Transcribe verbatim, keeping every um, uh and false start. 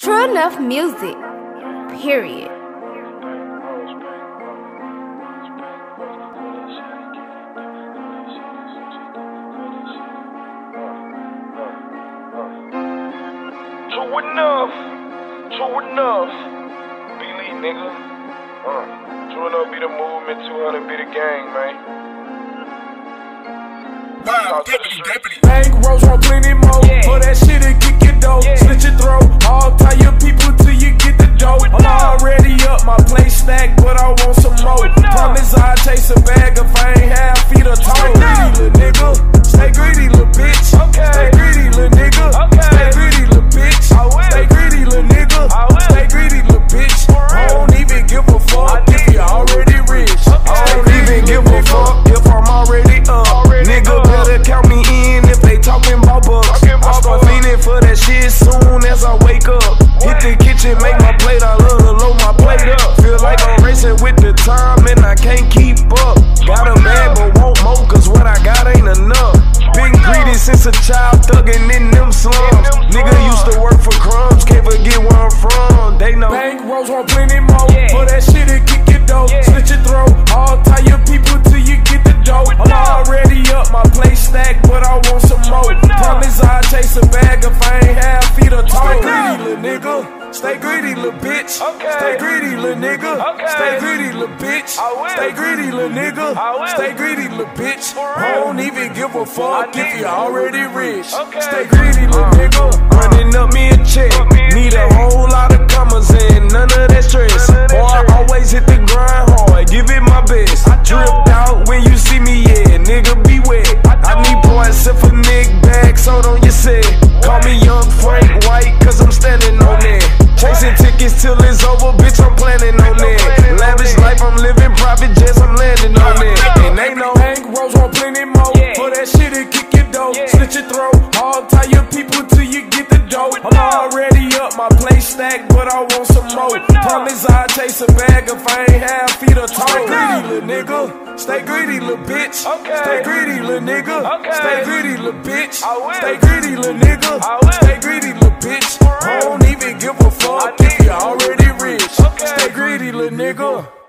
True Enough Music, period. True enough, true enough. Believe, nigga. Uh, true enough be the movement, two hundred be the gang, man. Wow, deputy, deputy. Bank rolls on plenty more. Yeah. For that shit and kick your dough. Yeah. Slit your throat. All tie your people till you get the dough. I'm already up, my plate stacked, but I want some more. Promise I'll chase a bag if I ain't half feet or tall. Greedy little nigga. Stay greedy, little bitch. Okay. Stay greedy, little nigga. Okay. Stay greedy, little bitch. I will. Stay greedy, little nigga. I will. Stay greedy, little bitch. I don't even give a fuck if you already rich. Okay. I don't even give a fuck if I'm already up. Already Nigga up. better count me in if they talking about bucks. Talking I about start bucks. feeling for that shit soon as I wake up. Hit the kitchen, make my plate, I love to load my plate up. Feel like I'm racing with the time and I can't keep up. Got a bag but won't more cause what I got ain't enough. Been greedy since a child, thuggin' in them slums. Nigga used to work for crumbs, can't forget where I'm from. They know bank rolls want plenty more. Yeah. For that shit and kick your dough. Yeah. Slit your throat, all tie your people till you get the dough. I'm already up, my plate stacked, but I want some more. Promise I'll chase a bag if I ain't half feet or tall. Stay greedy, little nigga. Stay greedy, little bitch. Okay. Stay greedy, little nigga. Okay. Stay greedy, little bitch. I will. Stay greedy, little nigga. I will. Stay greedy, little bitch. For real. I don't even give a fuck I if need you it. already rich. Okay. Stay greedy, little Uh, nigga. Running up me a check. Up me a Need check. a whole lot of commas and none of that stress. None of that Boy, I stress. always hit the grind hard, give it my best. I do. Dripped out when you see me, yeah, nigga be wet. I I, do. need points if a nigga bag sold on your set. Call me Young Frank White, cause I'm standing on that. Chasing tickets till it's over, bitch, I'm planning on planning that. on Lavish that. life, I'm living private jets, I'm landing on that. know. And ain't no bank rolls on plenty more. Yeah. For that shit and kick your dough. Yeah. Slit your throat, all tie your people till you get the dough. I'm already up, my plate stacked, but I want some more. Promise I'll chase a bag if I ain't half feet or tall. Stay greedy, little nigga. Stay greedy, little bitch. Okay. Stay greedy, little nigga. Okay. Stay greedy, little bitch. I will. Stay greedy, little nigga. I will. Stay greedy, little bitch. I don't even give a fuck I if you need it. already rich. Okay. Stay greedy, little nigga.